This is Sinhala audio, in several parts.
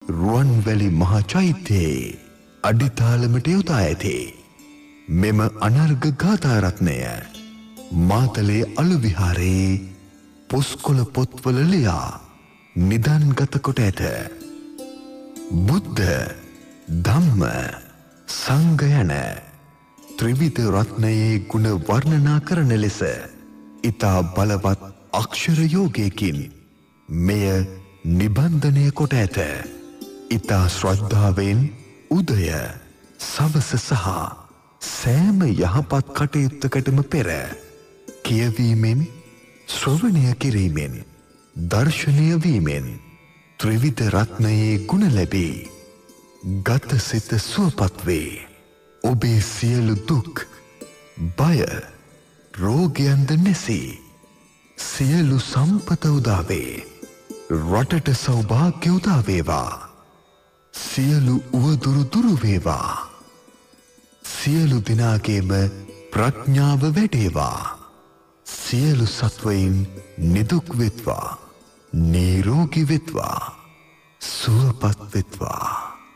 රුවන්වැලි මහා චෛත්‍යයේ අඩිතාලමට යොදා ඇති මෙම අනර්ඝ ගාථා රත්නය මාතලේ අලු විහාරයේ පුස්කොළ පොත්වල ලියා නිදන්ගත කොට ඇත. බුද්ධ ධම්ම සංඝ යන ත්‍රිවිධ රත්නයේ ගුණ වර්ණනා කරන ලෙස ඊතා බලවත් අක්ෂර යෝගයකින් මෙය නිබන්ධනය කොට ඇත. ඊතා ශ්‍රද්ධාවෙන් උදය සවස සහ සෑම යහපත් කටයුත්තකටම පෙර කියවීමෙන් ශ්‍රවණය කිරීමෙන් දර්ශනය වීමෙන් ත්‍රිවිධ රත්නයේ ගුණ ලැබී ගත සිත සුවපත් වේ. ඔබේ සියලු දුක් බය රෝගයන්ද නැසී සියලු සම්පත උදා වේ. රටට සෞභාග්‍ය උදා වේවා. සියලු උවදුරු දුරු වේවා. සියලු දෙනාගේම ප්‍රඥාව වැඩේවා. සියලු සත්වයින් නිදුක් වෙත්වා. නිරෝගී වෙත්වා. සුවපත් වෙත්වා.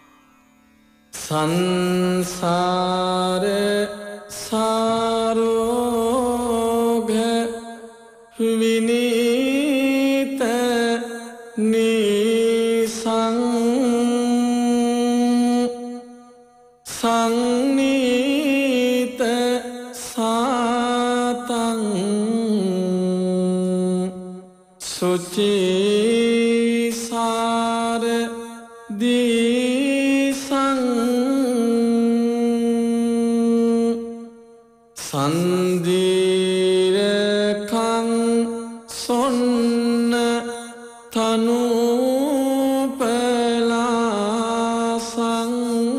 සංසාර සාරෝග විනීත නිසං සංනීත සාතං සුචිසාර දීසං සන්දීරකං සොන්න තනුපලාසං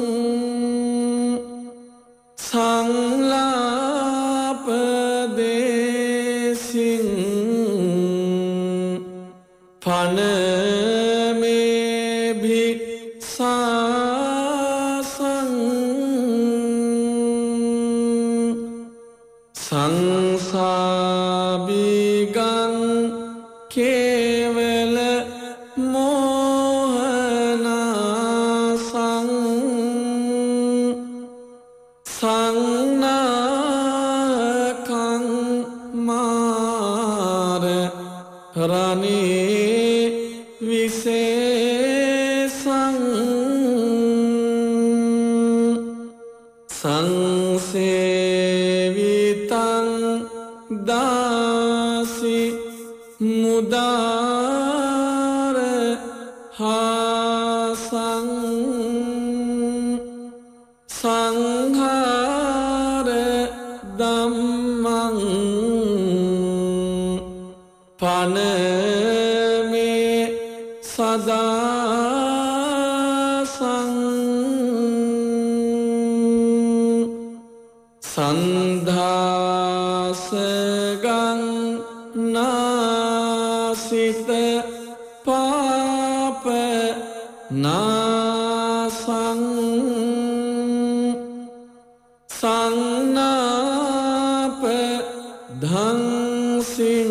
සංලාපදේසින් පනමේභි සාසං සංසාබිගං කේවල මෝහනාසං සංනාකං මාර රණේ විශේෂං සංසේවිතං දාසි මුදාර හාසං සංඝාර ධම්මං පනමේ සදාසං සන්ධාසගං නාසිත පාප නාසං සංනාප ධංසින්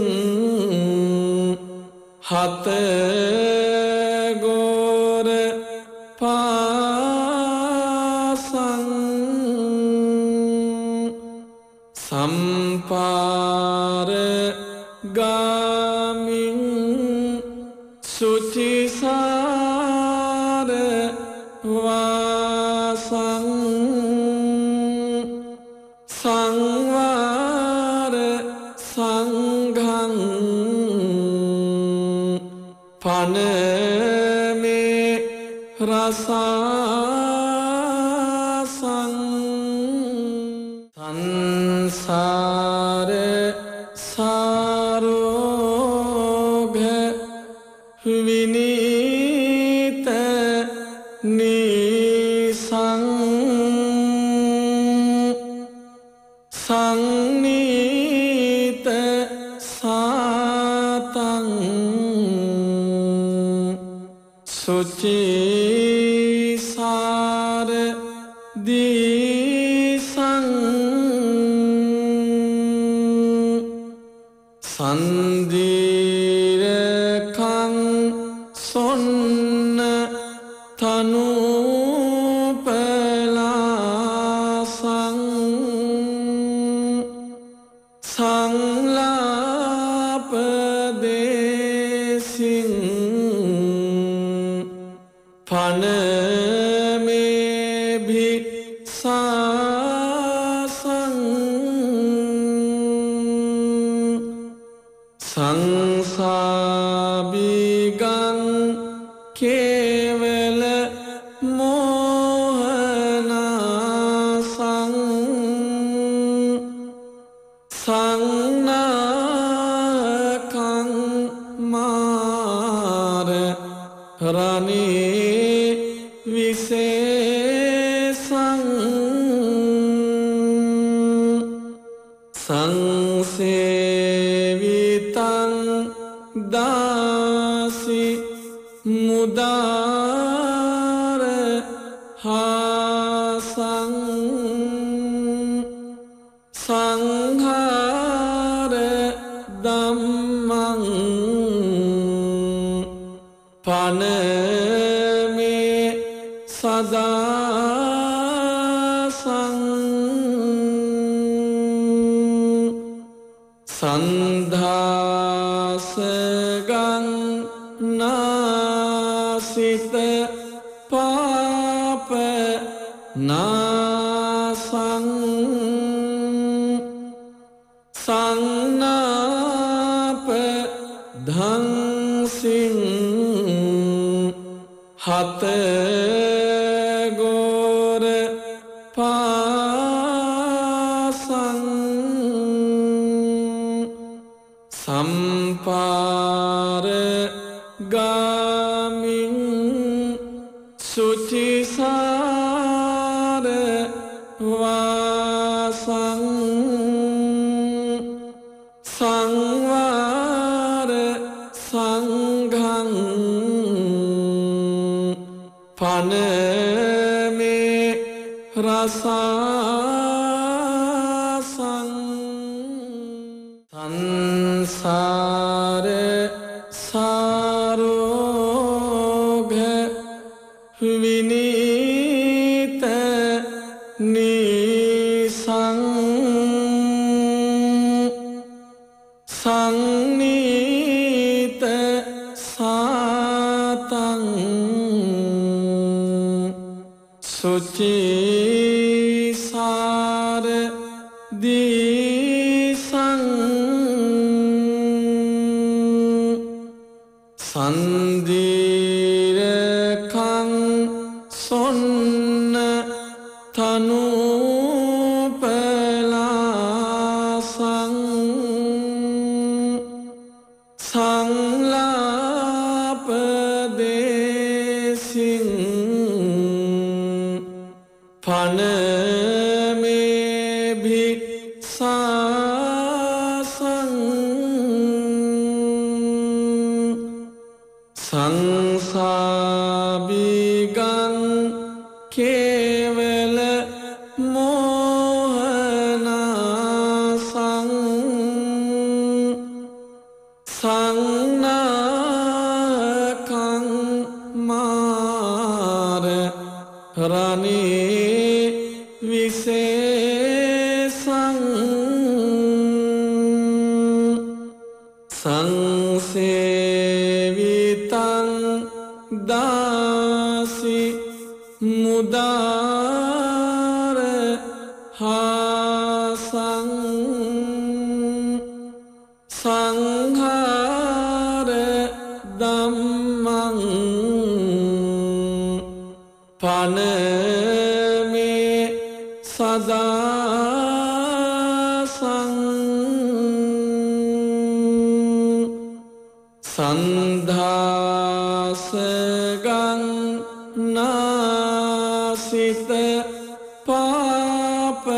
හතගෝර පාසං සම්පාර ගාමින් සුචිසාර වාසං සංවාර සංඝං පනමේ රසාසං සංසාර සාරෝග විනීත නිසං සංනීත සාතං සුචිසාර දීසං සන්දීරකං සොන්න තනුපලාසං සංලාපදේසින් පනමේ භික්ෂාසං සංසාබිගං කේවල මෝහනාසං සංනාකං මාර රණේ විශේෂං සංසේවිතං දාසි මුදාර හාසං සංඝාර ධම්මං පනමේ සදාසං සන්ධාසගං නාසිත පාප නාසං සංනාප ධංසින් හතගෝර පාසං සම්පාර ගාමින් සුචිසාර වාසං සංවාර සංඝං පනමේ රසාසං සංසාර සාරෝග විනීත නිසං සංනීත සාතං සුචිසාර දිසං සන්දීරකං සොන්න තනුපලාසං සංලාපදේසින් පනමේ භික්ෂාසං සංසාබිගං කේවල මෝහනාසං සංනාකං මාර රණේ විශේෂං සංසේවිතං දාසි මුදාර හාසං සංඝාර ධම්මං පනමේ සදාසං සන්ධාසගං නාසිත පාප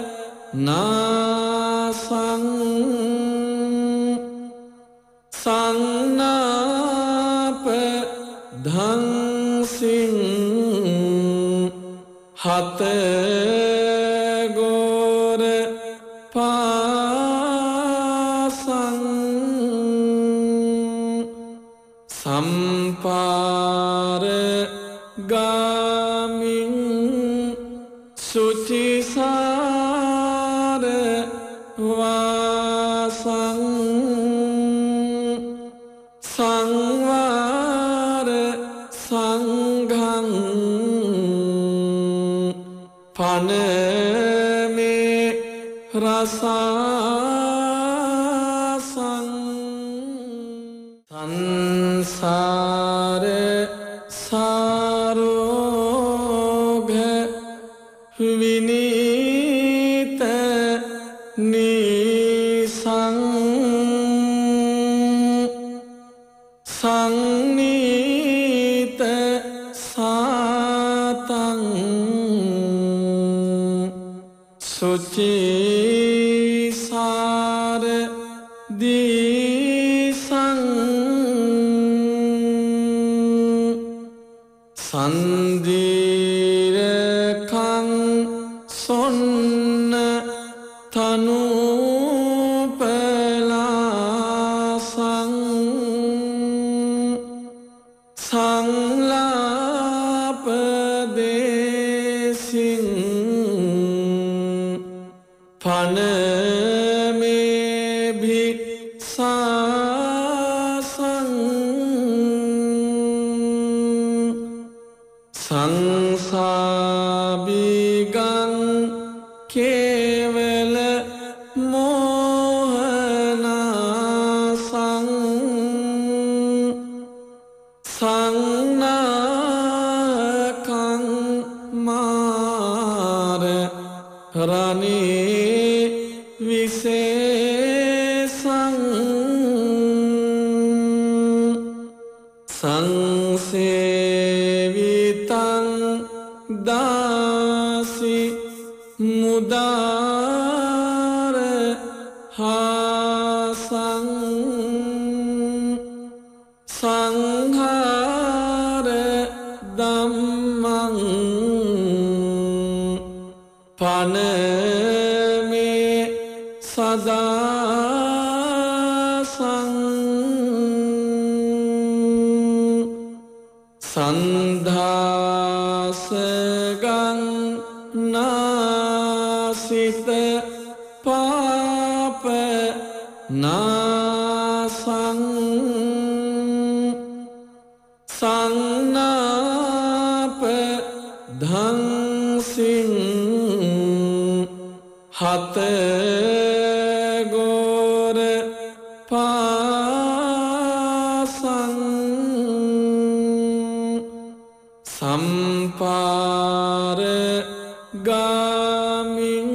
නාසං සංනාප ධංසින් හතගෝර පාසං සම්පාර ගාමින් සුචිසාර වාසං සංවාර සංඝං පනමේ රසාසං සංසාර සාරෝග විනීත නිසං සංනීත සාතං සුචිසාර දීසං සන්දීරකං සොන්න තනුපලාසං සංලාපදේසින් පනමේ භික්ෂාසං සංසාබිගං කේවල මෝහනාසං සංනාකං මාර රණේ විශේෂං සංසේවිතං දාසි මුදාර හාසං සංඝාර ධම්මං පනමේ සදාසං සන්ධාසගං නාසිත පාප නාසං සංනාප ධංසින් හතගෝර පාසං සම්පාර ගාමින්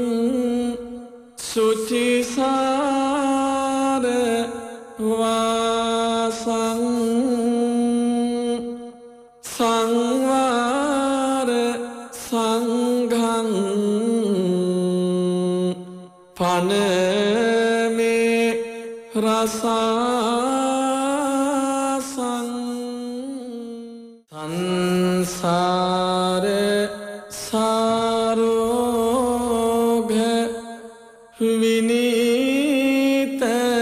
සුචිසාර වාසං සංවාර සංඝං පනමේ රසාසං සංසාර සාරෝග විනීත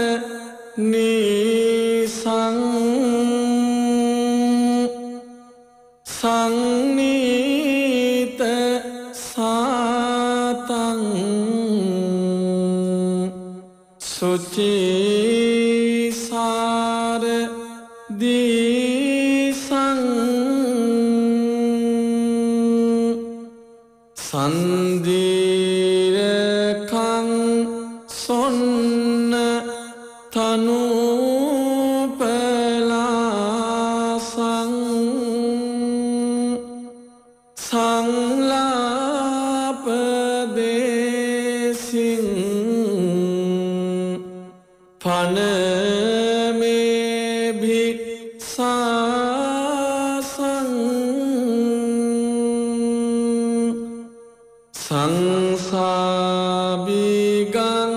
නිසං සංනීත සාතං සුචිසාර දීසං සන්දීරකං සොන්න තනුපලාසං සංලාපදේසින් පනමේ භික්ෂාසං සංසාබිගං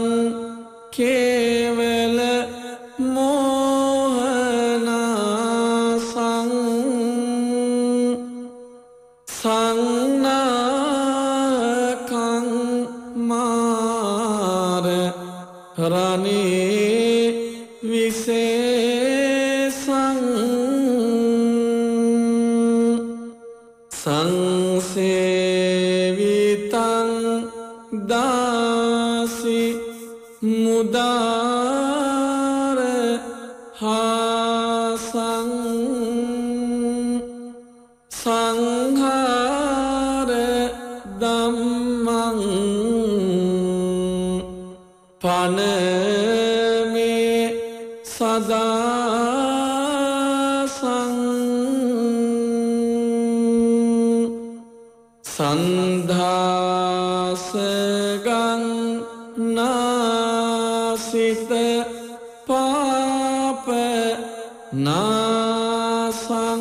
කේවල මෝහනාසං සංනාකං මාර රණේ විශේෂං සංසේවිතං දාසි මුදාර හාසං සංඝාර ධම්මං පනමේ සදාසං සන්ධාසගං නාසිත පාප නාසං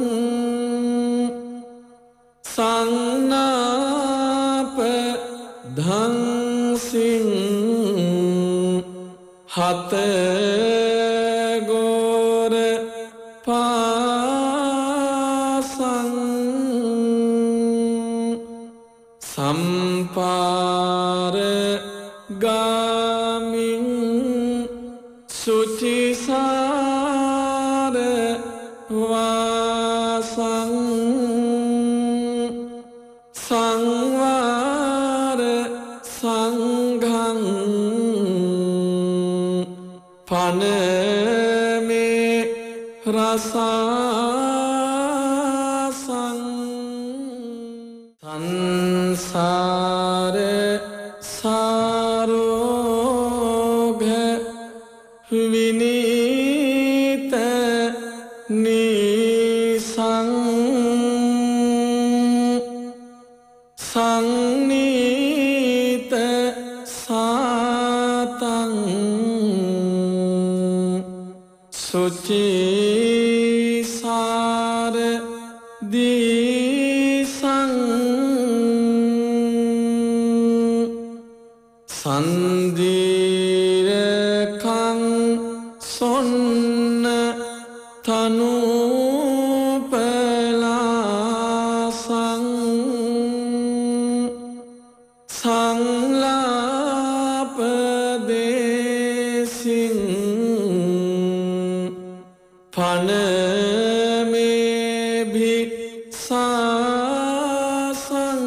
සංනාප ධංසින් හතගෝර පාසං සම්පාර ගාමින් සුචිසාර වාසං සංවාර සංඝං පනමේ රසාසං සංසාර සාරෝග විනීත නිසං සංනීත සාතං සුචිසාර දීසං සන්දීරකං සොන්න තනුපලාසං සංලාපදේසින් පනමේ භික්ෂාසං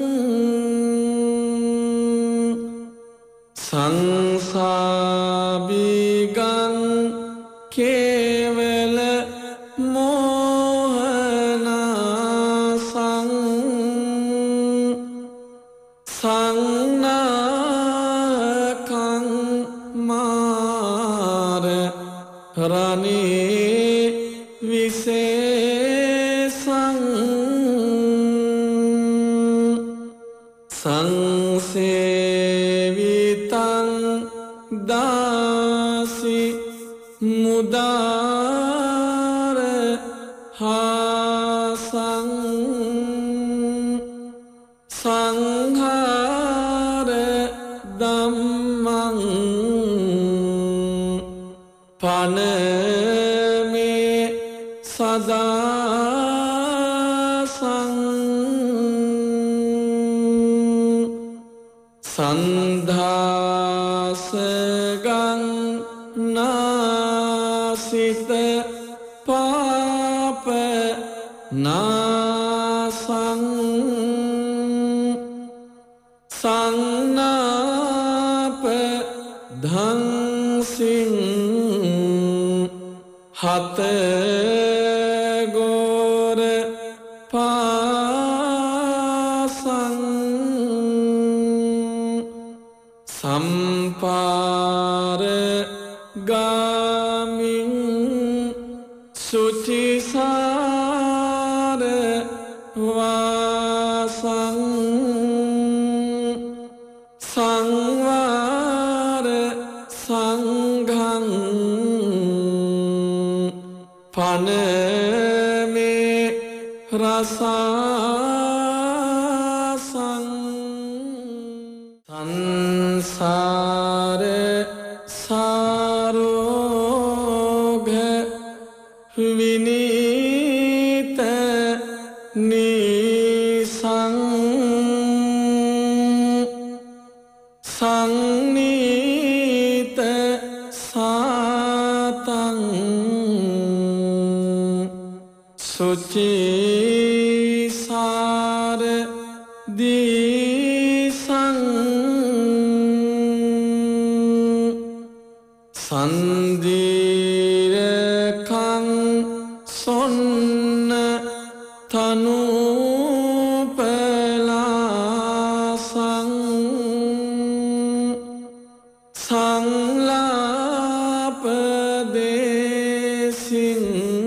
සංසාබිගං කේවල මෝහනාසං සංනාකං මාර රණේ විශේෂං සංසේවිතං දාසි මුදාර හාසං සංඝාර ධම්මං පනමේ සදාසං සන්ධාසගං නාසිත පාප නාසං සංනාප ධංසින් හතගෝර පාසං සම්පාර ගාමින් සුචිසාර වාසං සංවාර සංඝං පනමේ රසාසං සංසාර සාරෝග විනීත නිසං සංනීත සාතං සුචිසා දීසං සන්දීරකං සොන්න තනුපලාසං සංලාපදේසින්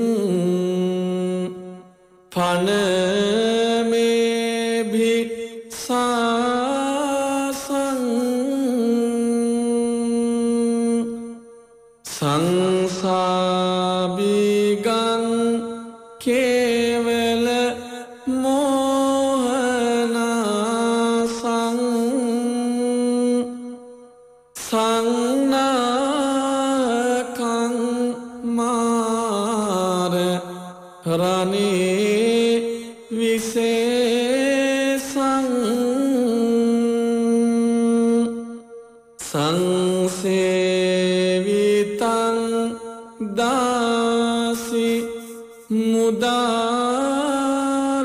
පනමේභි සාසං සංසාබිගං කේවල මෝහනාසං සංනාකං මාර රනේ විසේසං සංසේවිතං දාසි මුදාර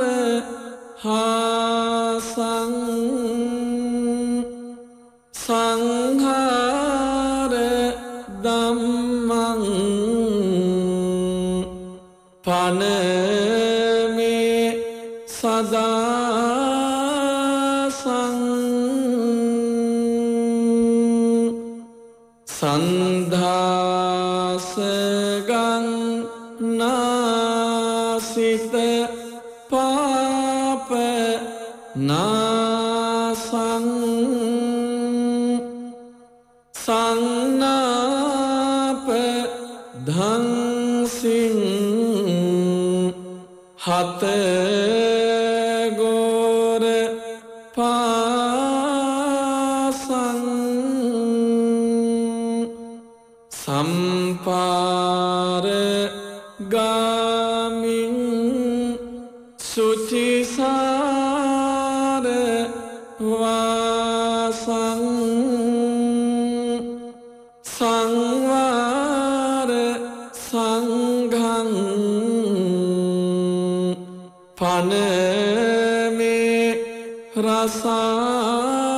හාසං සංඝාර ධම්මං පනමේ සදාසං සන්ධාසගං නාසිත පාප නාසං සංනාප ධංසින් හතගෝර පාසං සම්පාර ගාමින් සුචිසාර වාසං සංවාර සංඝං පනමේ රසා